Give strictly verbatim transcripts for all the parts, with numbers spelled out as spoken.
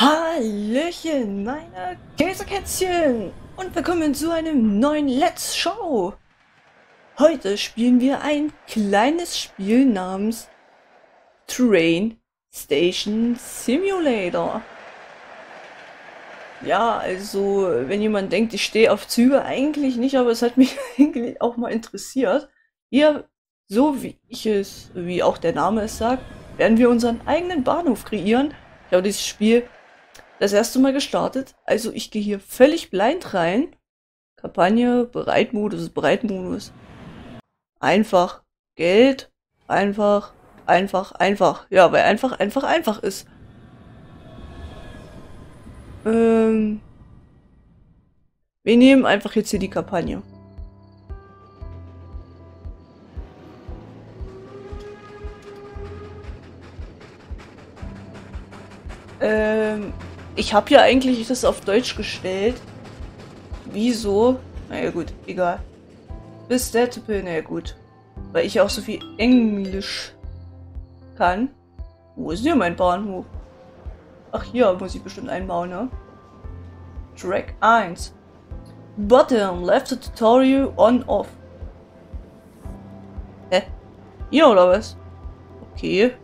Hallöchen, meine Käsekätzchen! Und willkommen zu einem neuen Let's Show! Heute spielen wir ein kleines Spiel namens Train Station Simulator. Ja, also, wenn jemand denkt, ich stehe auf Züge, eigentlich nicht, aber es hat mich eigentlich auch mal interessiert. Hier, so wie ich es, wie auch der Name es sagt, werden wir unseren eigenen Bahnhof kreieren. Ich habe dieses Spiel das erste Mal gestartet, also ich gehe hier völlig blind rein. Kampagne, Bereitmodus, Bereitmodus. Einfach. Geld. Einfach. Einfach. Einfach. Ja, weil einfach, einfach, einfach ist. Ähm. Wir nehmen einfach jetzt hier die Kampagne. Ähm. Ich habe ja eigentlich das auf Deutsch gestellt. Wieso? Naja gut, egal. Bis der Tippel, naja gut. Weil ich ja auch so viel Englisch kann. Wo ist hier mein Bahnhof? Ach, hier muss ich bestimmt einbauen, ne? Track eins. Button, left tutorial on off. Hä? Hier oder was? Okay.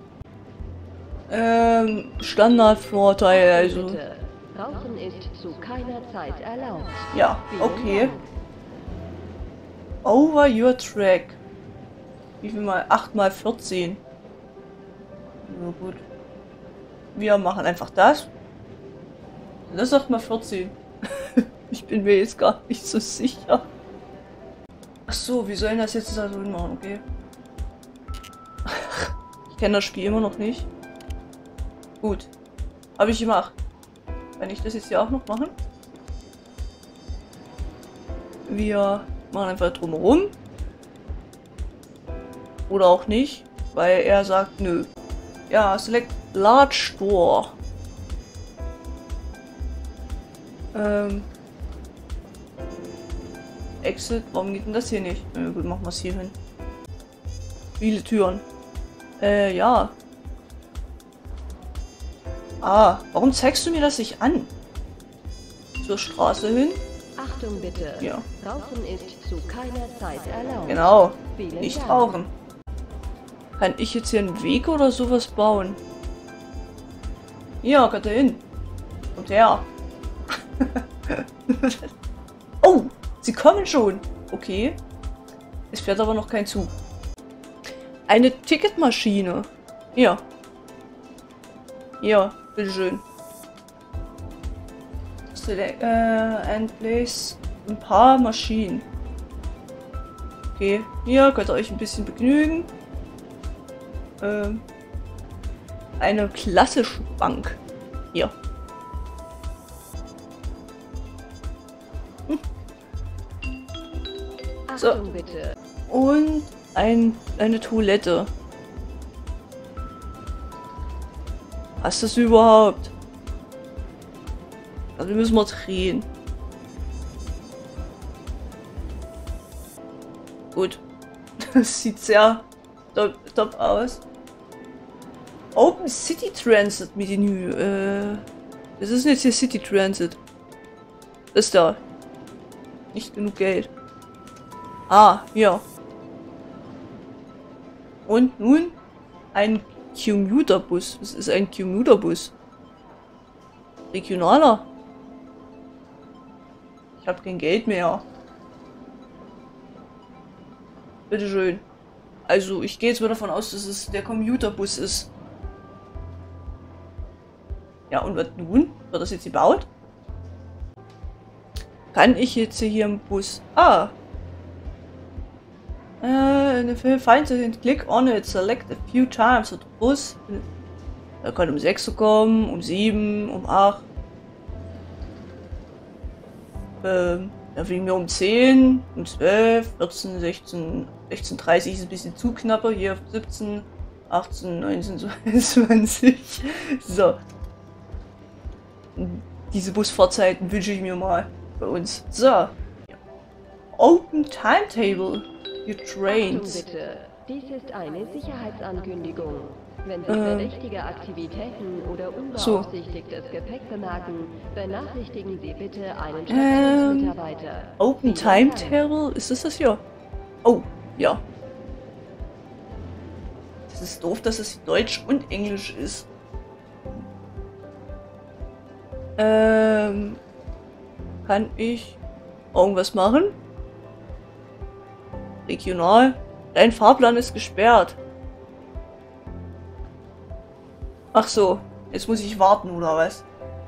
Ähm, Standardvorteil, also. Bitte. Rauchen ist zu keiner Zeit erlaubt. Ja, okay. Over your track. Wie viel mal? acht mal vierzehn. Na gut. Wir machen einfach das. Das sagt mal vierzehn. Ich bin mir jetzt gar nicht so sicher. Ach so, wie sollen das jetzt da so machen? Okay. Ich kenne das Spiel immer noch nicht. Gut. Habe ich gemacht. Kann ich das jetzt hier auch noch machen? Wir machen einfach drumherum. Oder auch nicht, weil er sagt, nö. Ja, select large store. Ähm. Exit, warum geht denn das hier nicht? Na gut, machen wir es hier hin. Viele Türen. Äh, ja. Ah, warum zeigst du mir das nicht an? Zur Straße hin? Achtung bitte. Ja. Rauchen ist zu keiner Zeit erlaubt. Genau. Vielen Nicht Dank. rauchen. Kann ich jetzt hier einen Weg oder sowas bauen? Ja, geht da hin. Und her. Oh, sie kommen schon. Okay. Es fährt aber noch kein Zug. Eine Ticketmaschine. Ja. Ja, bitteschön. Select, äh, and place ein paar Maschinen. Okay, hier könnt ihr euch ein bisschen begnügen. Ähm, eine klassische Bank. Hier. Hm. So. Achtung bitte. Und ein, eine Toilette. Hast du es überhaupt? Also müssen wir drehen. Gut. Das sieht sehr top, top aus. Open City Transit Menü. Äh, das ist jetzt hier City Transit. Das ist da. Nicht genug Geld. Ah, ja. Und nun ein Commuterbus. Was ist ein Commuterbus? Regionaler. Ich habe kein Geld mehr. Bitteschön. Also, ich gehe jetzt mal davon aus, dass es der Commuterbus ist. Ja, und was nun? Wird das jetzt gebaut? Kann ich jetzt hier im Bus... Ah! Äh, find it, click on it, select a few times. So, der Bus... Er kann um sechs Uhr kommen, um sieben, um acht. Ähm, dann fliegen wir um zehn, um zwölf, vierzehn, sechzehn, sechzehn Uhr dreißig ist ein bisschen zu knapper. Hier siebzehn, achtzehn, neunzehn, zweiundzwanzig. So. Diese Busfahrzeiten wünsche ich mir mal bei uns. So. Open Timetable. Your Achtung trains. bitte. Dies ist eine Sicherheitsankündigung. Wenn sich Ähm. verdächtige Aktivitäten oder So. unbeaufsichtigtes Gepäck bemerken, benachrichtigen Sie bitte einen Ähm. Stationsmitarbeiter. Open Vielen Dank. Timetable? Ist das das hier? Oh, ja. Das ist doof, dass es Deutsch und Englisch ist. Ähm. Kann ich irgendwas machen? Regional? Dein Fahrplan ist gesperrt. Ach so, jetzt muss ich warten, oder was?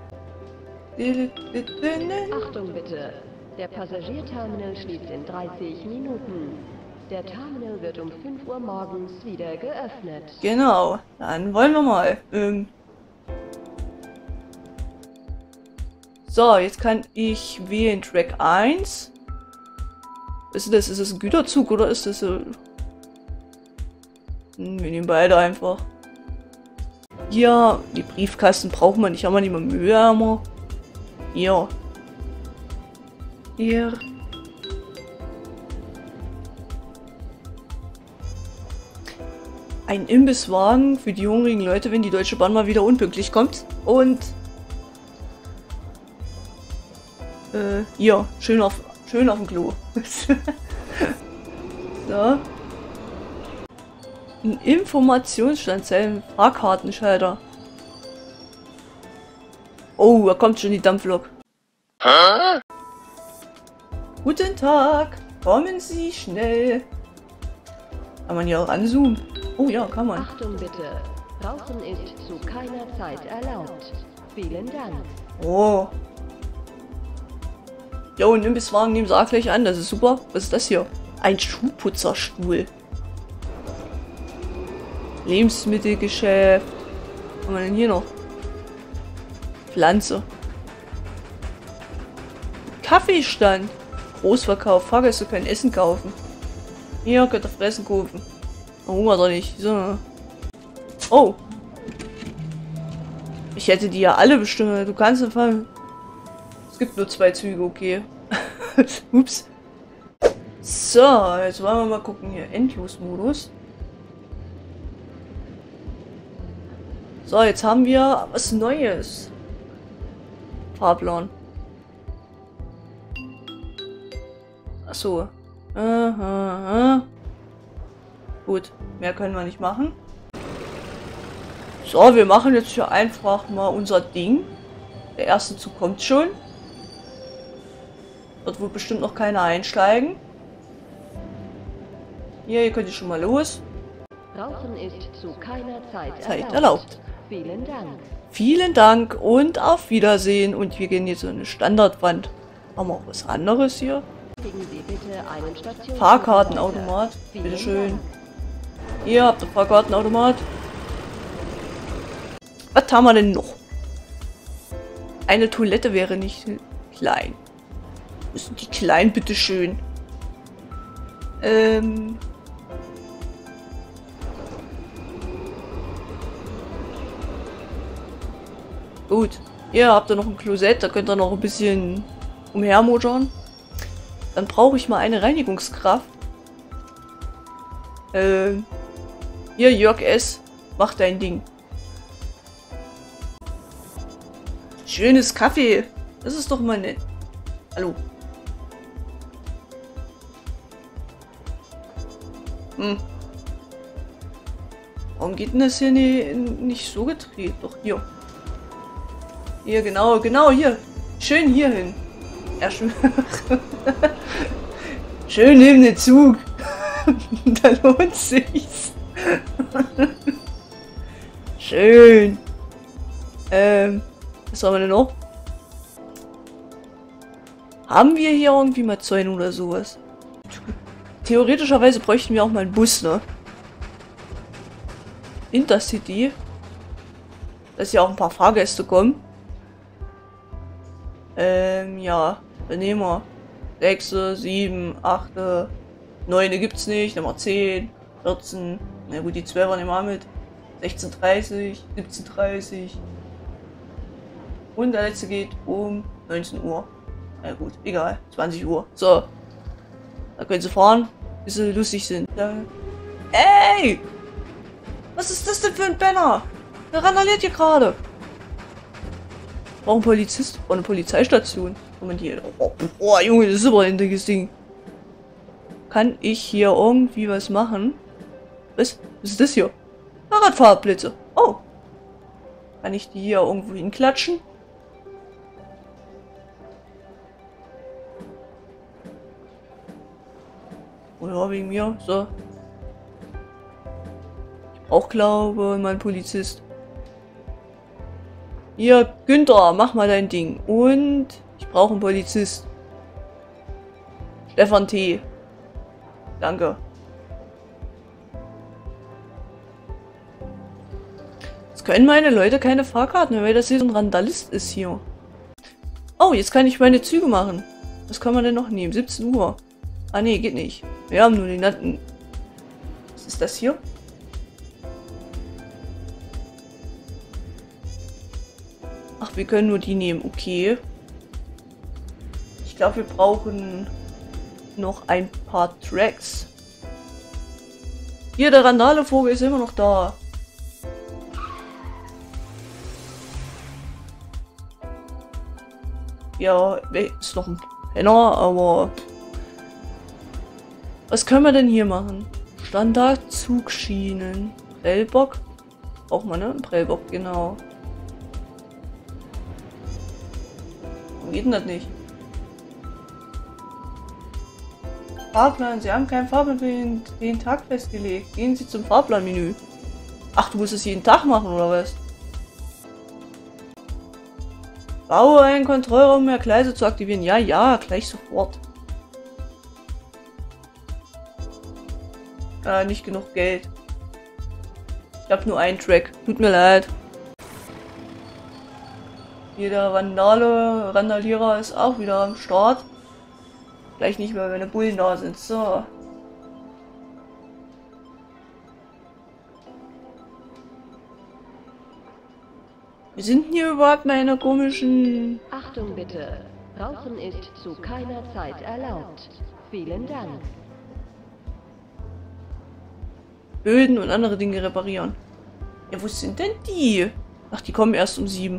Achtung bitte. Der Passagierterminal schließt in dreißig Minuten. Der Terminal wird um fünf Uhr morgens wieder geöffnet. Genau, dann wollen wir mal. Ähm so, jetzt kann ich wählen Track eins. Ist das, ist das ein Güterzug oder ist das so? Hm, wir nehmen beide einfach. Hier, die Briefkasten braucht man nicht, haben wir nicht mehr Mühe. Hier. Hier. Ein Imbisswagen für die hungrigen Leute, wenn die Deutsche Bahn mal wieder unpünktlich kommt. Und äh, hier, schön auf, schön auf dem Klo. So. Ein Informationsstandzellen, Fahrkartenschalter. Oh, da kommt schon die Dampflok. Hä? Guten Tag, kommen Sie schnell. Kann man hier auch ranzoomen? Oh ja, kann man. Achtung bitte. Rauchen ist zu keiner Zeit erlaubt. Vielen Dank. Oh. Jo, ein Imbisswagen nehmen Sie auch gleich an, das ist super. Was ist das hier? Ein Schuhputzerstuhl. Lebensmittelgeschäft. Was haben wir denn hier noch? Pflanze. Kaffeestand. Großverkauf. Fahrgäste können Essen kaufen. Hier könnt ihr Fressen kaufen. Hunger doch nicht. So. Oh. Ich hätte die ja alle bestimmt. Du kannst einfach. Es gibt nur zwei Züge, okay. Ups. So, jetzt wollen wir mal gucken hier. Endlos-Modus. So, jetzt haben wir was Neues. Fahrplan. Achso. Aha. Gut, mehr können wir nicht machen. So, wir machen jetzt hier einfach mal unser Ding. Der erste Zug kommt schon. Dort wird bestimmt noch keiner einsteigen. Hier, ihr könnt ihr schon mal los. Rauchen ist zu keiner Zeit, Zeit erlaubt. erlaubt. Vielen Dank. Vielen Dank und auf Wiedersehen. Und wir gehen jetzt so eine Standardwand. Haben wir auch was anderes hier? Kriegen Sie bitte einen Stations- Fahrkartenautomat. Vielen Bitteschön. Dank. Ihr habt den Fahrkartenautomat. Was haben wir denn noch? Eine Toilette wäre nicht klein. Wo sind die klein, bitteschön? Ähm. Gut. Hier habt ihr noch ein Klosett, da könnt ihr noch ein bisschen umhermodern. Dann brauche ich mal eine Reinigungskraft. Ähm. Hier, Jörg S. Mach dein Ding. Schönes Kaffee. Das ist doch mal nett. Hallo. Hm. Warum geht denn das hier nie, nicht so gedreht? Doch hier. Hier, genau, genau, hier. Schön hier hin. Ja, schön. Schön neben den Zug. Da lohnt sich's. Schön. Ähm, was haben wir denn noch? Haben wir hier irgendwie mal Zäune oder sowas? Theoretischerweise bräuchten wir auch mal einen Bus, ne? Intercity. Dass ja auch ein paar Fahrgäste kommen. Ähm, ja. Dann nehmen wir sechs, sieben, acht, neun gibt's nicht. Dann nehmen wir zehn, vierzehn. Na gut, die zwölfer nehmen wir mit. sechzehn Uhr dreißig, siebzehn Uhr dreißig. Und der letzte geht um neunzehn Uhr. Na gut, egal. zwanzig Uhr. So. Da können sie fahren, bis sie lustig sind. Da. Ey! Was ist das denn für ein Banner? Wer randaliert hier gerade? Braucht ein Polizist oder eine Polizeistation. Moment hier. Oh, oh, Junge, das ist aber ein dickes Ding. Kann ich hier irgendwie was machen? Was? Was ist das hier? Fahrradfahrblitze. Oh. Kann ich die hier irgendwo hinklatschen? Oder wegen mir? So. Ich auch glaube, mein Polizist. Hier, Günther, mach mal dein Ding. Und ich brauche einen Polizist. Stefan T. Danke. Jetzt können meine Leute keine Fahrkarten, weil das hier so ein Randalist ist hier. Oh, jetzt kann ich meine Züge machen. Was kann man denn noch nehmen? siebzehn Uhr. Ah, nee, geht nicht. Wir haben nur den natten. Was ist das hier? Ach, wir können nur die nehmen. Okay. Ich glaube, wir brauchen noch ein paar Tracks. Hier, der Randale-Vogel ist immer noch da. Ja, ist noch ein Penner, aber... Was können wir denn hier machen? Standard-Zugschienen. Prellbock. Braucht man, ne? Ein Prellbock, genau. Warum geht denn das nicht? Fahrplan. Sie haben keinen Fahrplan für den, den Tag festgelegt. Gehen Sie zum Fahrplanmenü. Ach, du musst es jeden Tag machen, oder was? Baue einen Kontrollraum, um mehr Gleise zu aktivieren. Ja, ja, gleich sofort. Äh, nicht genug Geld. Ich habe nur einen Track. Tut mir leid. Jeder Randale, Randalierer ist auch wieder am Start. Gleich nicht mehr, wenn die Bullen da sind. So. Wir sind hier überhaupt in einer komischen... Achtung bitte. Rauchen ist zu keiner Zeit erlaubt. Vielen Dank. Böden und andere Dinge reparieren. Ja, wo sind denn die? Ach, die kommen erst um sieben.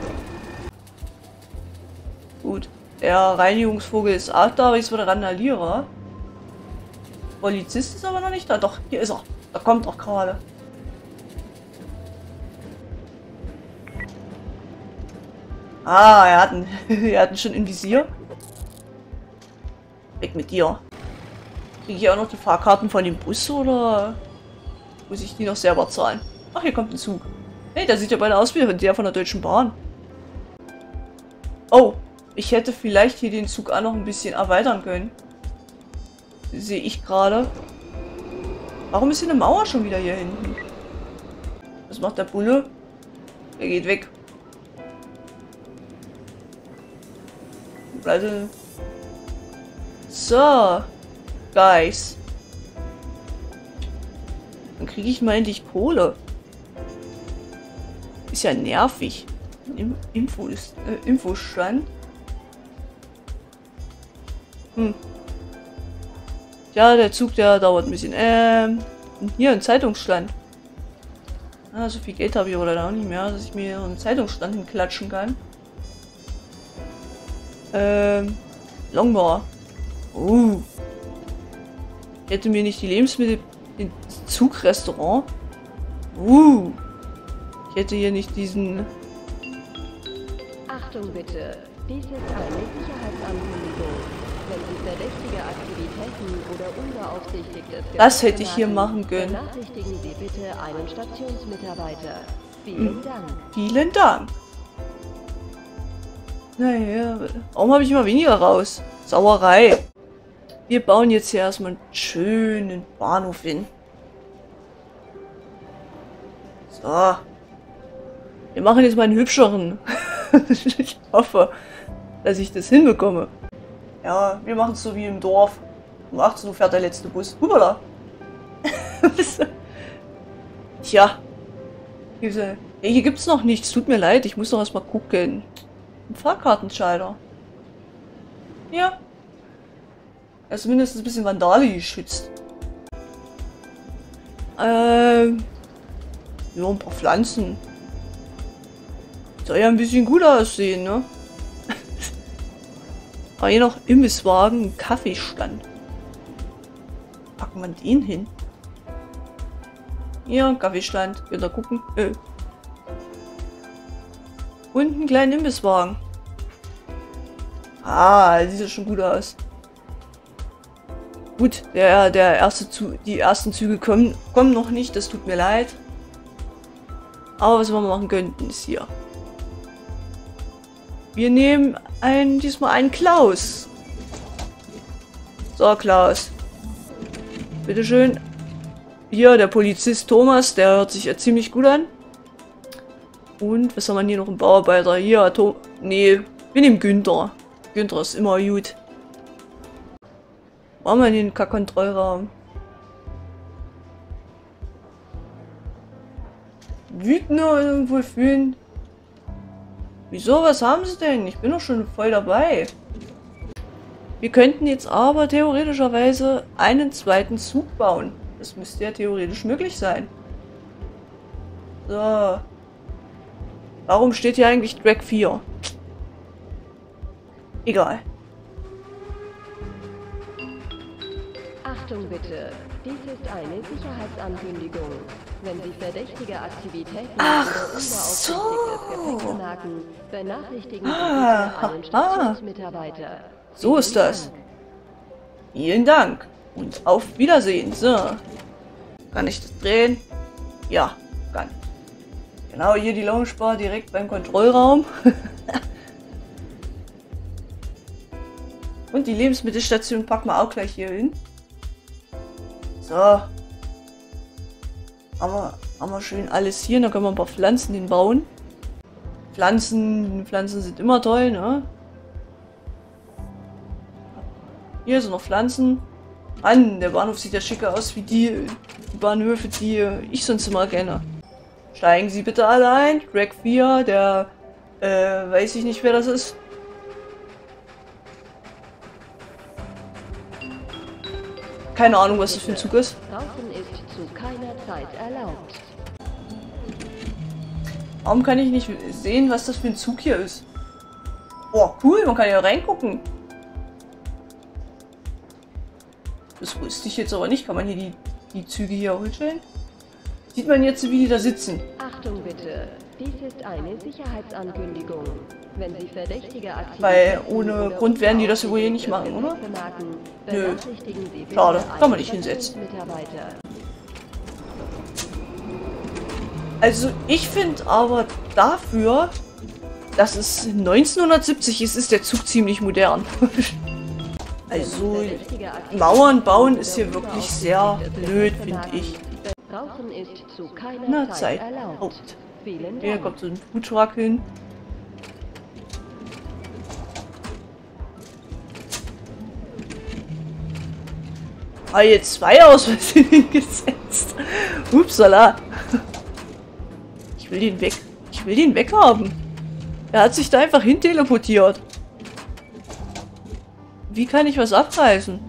Gut. Der Reinigungsvogel ist auch da, aber jetzt war der Randalierer. Polizist ist aber noch nicht da. Doch, hier ist er. Da kommt doch gerade. Ah, er hat ihn, er hat ihn schon im Visier. Weg mit dir. Kriege ich auch noch die Fahrkarten von dem Bus oder muss ich die noch selber zahlen? Ach, hier kommt ein Zug. Hey, der sieht ja beinahe aus wie der von der Deutschen Bahn. Oh, ich hätte vielleicht hier den Zug auch noch ein bisschen erweitern können. Sehe ich gerade. Warum ist hier eine Mauer schon wieder hier hinten? Was macht der Bulle? Der geht weg. Also. So. Guys. Dann kriege ich mal endlich Kohle. Ist ja nervig. Im Info ist, äh, Infostand. Hm. Ja, der Zug, der dauert ein bisschen. Ähm. Hier ein Zeitungsstand. Ah, so viel Geld habe ich aber leider auch nicht mehr, dass ich mir einen Zeitungsstand hinklatschen kann. Ähm, Longbar. Uh. Ich hätte mir nicht die Lebensmittel in Zugrestaurant. Uh. Ich hätte hier nicht diesen. Achtung bitte, dies ist eine Sicherheitsankündigung. Wenn Sie verdächtige Aktivitäten oder unbeaufsichtigtes Das hätte ich hier machen können. Benachrichtigen Sie bitte einen Stationsmitarbeiter. Vielen Hm. Dank. Vielen Dank. Naja, warum habe ich immer weniger raus? Sauerei. Wir bauen jetzt hier erstmal einen schönen Bahnhof hin. So. Wir machen jetzt mal einen hübscheren. Ich hoffe, dass ich das hinbekomme. Ja, wir machen es so wie im Dorf. Um achtzehn Uhr fährt der letzte Bus. Hubala. Tja. Hier gibt es noch nichts. Tut mir leid, ich muss noch erstmal gucken. Ein Fahrkartenschalter. Ja. Er ist mindestens ein bisschen Vandale geschützt. Ähm. Ja, ein paar Pflanzen. Soll ja ein bisschen gut aussehen, ne? Aber hier noch Imbisswagen, ein Kaffeestand. Packen wir den hin? Hier, Kaffeestand. Könnt ihr gucken. Äh. Und einen kleinen Imbisswagen. Ah, sieht ja schon gut aus. Gut, der, der erste Zug, die ersten Züge kommen, kommen noch nicht, das tut mir leid. Aber was wir machen könnten, ist hier. Wir nehmen einen, diesmal einen Klaus. So, Klaus. Bitteschön. Hier, der Polizist Thomas, der hört sich ja ziemlich gut an. Und was haben wir hier noch? Ein Bauarbeiter? Hier, Tom. Nee, wir nehmen Günther. Günther ist immer gut. Machen wir den K-Kontrollraum. Wütend irgendwo fühlen. Wieso? Was haben sie denn? Ich bin doch schon voll dabei. Wir könnten jetzt aber theoretischerweise einen zweiten Zug bauen. Das müsste ja theoretisch möglich sein. So. Warum steht hier eigentlich Drag vier? Egal. Achtung bitte, dies ist eine Sicherheitsankündigung. Wenn Sie verdächtige Aktivitäten Ach oder so. unbeaufsichtigtes Gepäck bemerken, benachrichtigen Sie Ah, bitte einen ah. Stationsmitarbeiter. So ist das. Vielen Dank. Und auf Wiedersehen. So. Kann ich das drehen? Ja, kann. Genau, hier die Loungebar direkt beim Kontrollraum. Und die Lebensmittelstation packen wir auch gleich hier hin. So. Haben wir, haben wir schön alles hier. Da können wir ein paar Pflanzen hinbauen. Pflanzen, Pflanzen sind immer toll, ne? Hier sind noch Pflanzen. Mann, der Bahnhof sieht ja schicker aus wie die, die Bahnhöfe, die ich sonst immer kenne. Steigen Sie bitte alle ein. Drag vier, der, äh, weiß ich nicht, wer das ist. Keine Ahnung, was das für ein Zug ist. Rauchen ist zu keiner Zeit erlaubt. Warum kann ich nicht sehen, was das für ein Zug hier ist? Oh, cool, man kann ja reingucken. Das wusste ich jetzt aber nicht. Kann man hier die, die Züge hier auch hinstellen? Sieht man jetzt, wie die da sitzen? Achtung bitte, dies ist eine Sicherheitsankündigung. Wenn Sie verdächtige Aktivitäten Weil ohne oder Grund werden die das ja wohl hier nicht machen, oder? bemerken, Nö. benachrichtigen Sie bitte Schade, kann man einen nicht hinsetzen. Stationsmitarbeiter. Also ich finde aber dafür, dass es neunzehnhundertsiebzig ist, ist der Zug ziemlich modern. Also Mauern bauen ist hier wirklich sehr blöd, finde ich. Rauchen ist zu keiner Na, Zeit Zeit. erlaubt. Oh. Vielen Hier Dank. kommt so ein Foodtruck hin. Ah, jetzt zwei aus Versehen hingesetzt. Upsala. Ich will den weg. Ich will den weghaben. Er hat sich da einfach hin teleportiert. Wie kann ich was abreißen?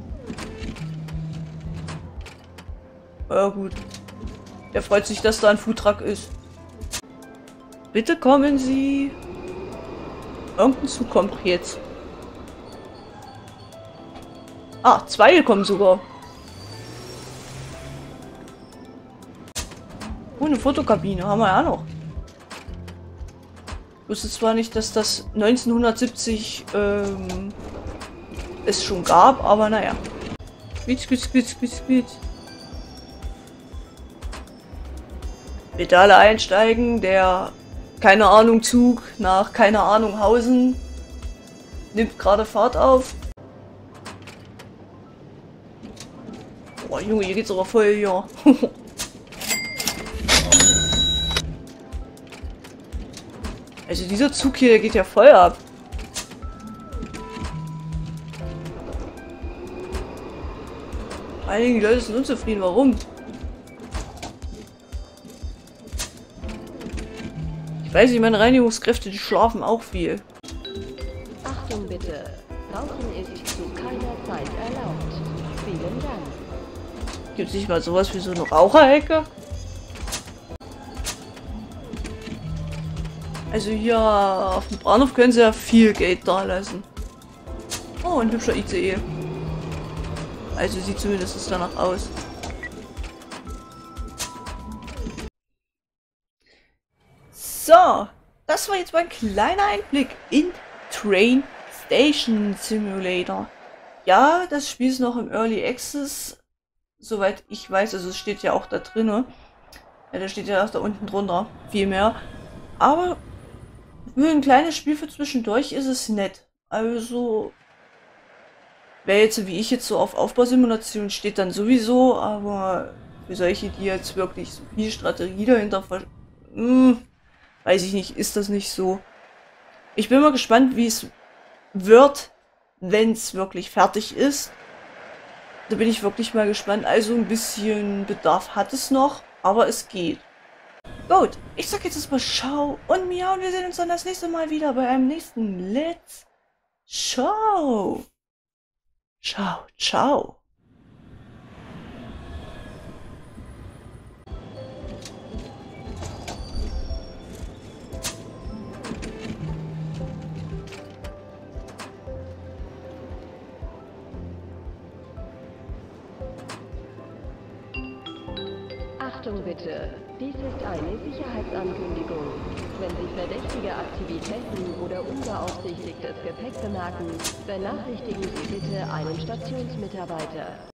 Ja gut. Der freut sich, dass da ein Foodtruck ist. Bitte kommen Sie. Irgendein Zug kommt doch jetzt. Ah, zwei kommen sogar. Oh, eine Fotokabine haben wir ja noch. Ich wusste zwar nicht, dass das neunzehnhundertsiebzig ähm, es schon gab, aber naja. Quietsch, quietsch, quietsch, quietsch, quietsch. Bitte alle einsteigen. Der, keine Ahnung, Zug nach, keine Ahnung, Hausen nimmt gerade Fahrt auf. Boah, Junge, hier geht's aber voll, ja. Also dieser Zug hier, der geht ja voll ab. Einige Leute sind unzufrieden, warum? Ich weiß nicht, meine Reinigungskräfte, die schlafen auch viel. Achtung bitte, Rauchen ist zu keiner Zeit erlaubt. Vielen Dank. Gibt es nicht mal sowas wie so eine Raucherecke? Also hier auf dem Bahnhof können sie ja viel Geld da lassen. Oh, ein hübscher I C E. Also sieht zumindest danach aus. So, das war jetzt mal ein kleiner Einblick in Train Station Simulator. Ja, das Spiel ist noch im Early Access, soweit ich weiß, also es steht ja auch da drinne. Ja, da steht ja auch da unten drunter, viel mehr. Aber für ein kleines Spiel für zwischendurch ist es nett. Also, wer jetzt wie ich jetzt so auf Aufbausimulation steht, dann sowieso, aber für solche, die jetzt wirklich so viel Strategie dahinter ver... Hm, weiß ich nicht, ist das nicht so. Ich bin mal gespannt, wie es wird, wenn es wirklich fertig ist. Da bin ich wirklich mal gespannt. Also ein bisschen Bedarf hat es noch, aber es geht. Gut, ich sag jetzt erstmal Ciao und Miau und wir sehen uns dann das nächste Mal wieder bei einem nächsten Let's Show. Ciao, ciao. Achtung bitte, dies ist eine Sicherheitsankündigung. Wenn Sie verdächtige Aktivitäten oder unbeaufsichtigtes Gepäck bemerken, benachrichtigen Sie bitte einen Stationsmitarbeiter.